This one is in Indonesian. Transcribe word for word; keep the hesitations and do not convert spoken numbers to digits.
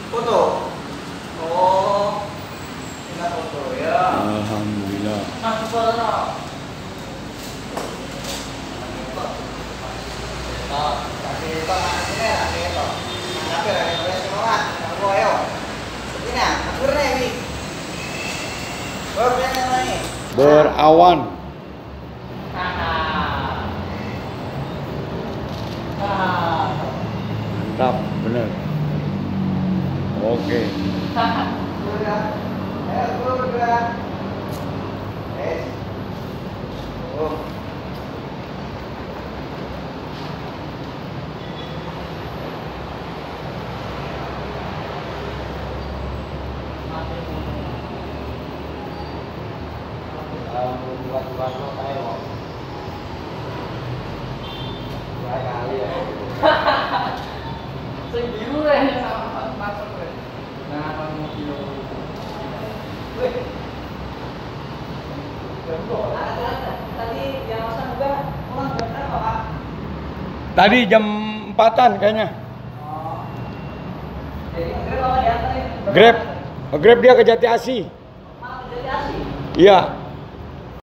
Foto. Oh. Kita foto ya. Alhamdulillah. Masuk foto. Oh, kasih Pak, ini ya, itu. Tapi ada yang boleh semua, aku ayo. Ini ya, akhirnya ini. Baru yang lain. Berawan. Mantap, bener. Oke. Udah. Eh, udah. Eh. Oh. Buat-buat lo kayak lo. Dua kali ya. Segitu deh masuk deh. Nah, apa mau kilo? Wih. Ada, ada. Tadi yang pesan juga pulang jam berapa, Pak? Tadi jam empatan kayaknya. Oh. Jadi Grab apa diantarin? Grab. Grab dia ke Jati Asih. Malah ke Jati Asih. Iya.